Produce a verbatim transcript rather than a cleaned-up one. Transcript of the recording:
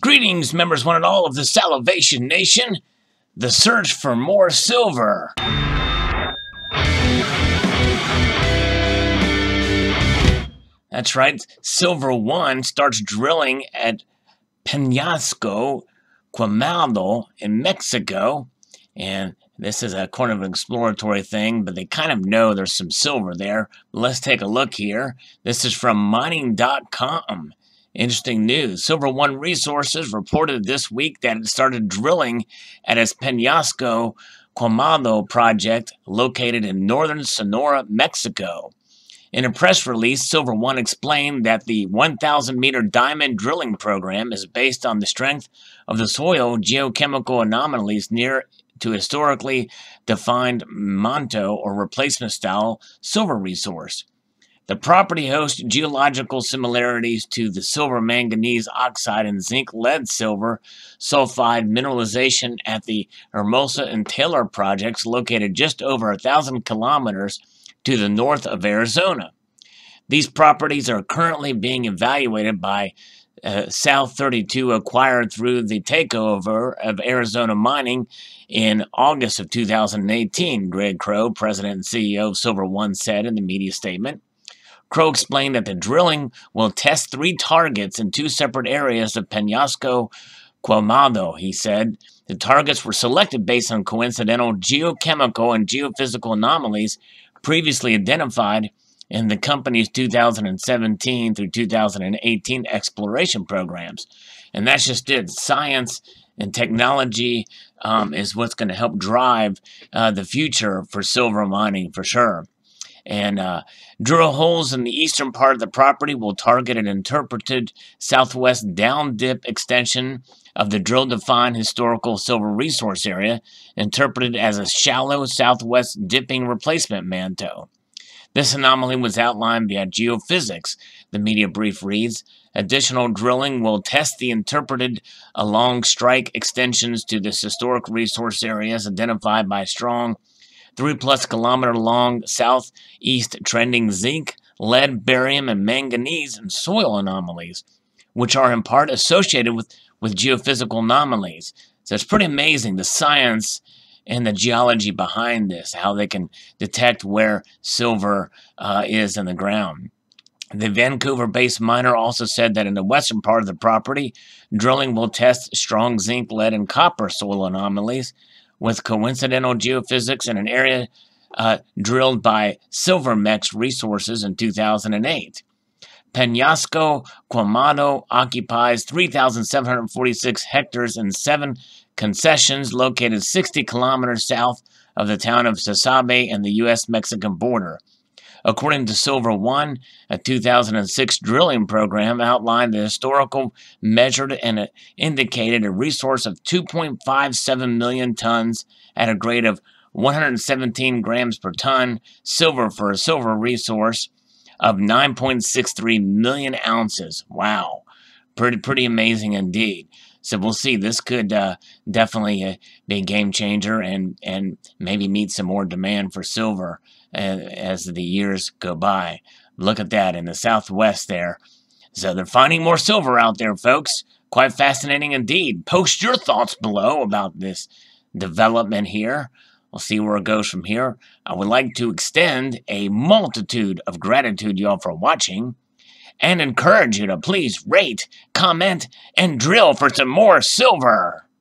Greetings, members one and all of the Salivation Nation. The search for more silver. That's right, Silver One starts drilling at Peñasco, Quemado in Mexico. And this is a kind of an exploratory thing, but they kind of know there's some silver there. Let's take a look here. This is from mining dot com. Interesting news. Silver One Resources reported this week that it started drilling at its Peñasco Quemado project located in northern Sonora, Mexico. In a press release, Silver One explained that the one thousand meter diamond drilling program is based on the strength of the soil geochemical anomalies near to historically defined manto or replacement style silver resource. The property hosts geological similarities to the silver manganese oxide and zinc lead silver sulfide mineralization at the Hermosa and Taylor projects located just over a thousand kilometers to the north of Arizona. These properties are currently being evaluated by uh, South thirty-two, acquired through the takeover of Arizona Mining in August of two thousand eighteen, Greg Crow, president and C E O of Silver One, said in the media statement. Crow explained that the drilling will test three targets in two separate areas of Peñasco Quemado. He said the targets were selected based on coincidental geochemical and geophysical anomalies previously identified in the company's two thousand seventeen through two thousand eighteen exploration programs. And that's just it. Science and technology um, is what's going to help drive uh, the future for silver mining for sure. And uh, drill holes in the eastern part of the property will target an interpreted southwest down dip extension of the drill-defined historical silver resource area, interpreted as a shallow southwest dipping replacement manto. This anomaly was outlined via geophysics, the media brief reads. Additional drilling will test the interpreted along strike extensions to this historic resource areas identified by strong three plus kilometer long southeast trending zinc, lead, barium, and manganese and soil anomalies, which are in part associated with, with geophysical anomalies. So it's pretty amazing the science and the geology behind this, how they can detect where silver uh, is in the ground. The Vancouver-based miner also said that in the western part of the property, drilling will test strong zinc, lead, and copper soil anomalies with coincidental geophysics in an area uh, drilled by Silvermex Resources in two thousand eight. Peñasco Quemado occupies three thousand seven hundred forty-six hectares and seven concessions located sixty kilometers south of the town of Sasabe and the U S Mexican border. According to Silver One, a two thousand six drilling program outlined the historical, measured, and indicated a resource of two point five seven million tons at a grade of one hundred seventeen grams per ton silver for a silver resource of nine point six three million ounces. Wow. Pretty, pretty amazing indeed. So we'll see. This could uh, definitely uh, be a game changer and, and maybe meet some more demand for silver as the years go by. Look at that in the southwest there. So they're finding more silver out there, folks. Quite fascinating indeed. Post your thoughts below about this development here. We'll see where it goes from here. I would like to extend a multitude of gratitude, y'all, for watching, and encourage you to please rate, comment, and drill for some more silver.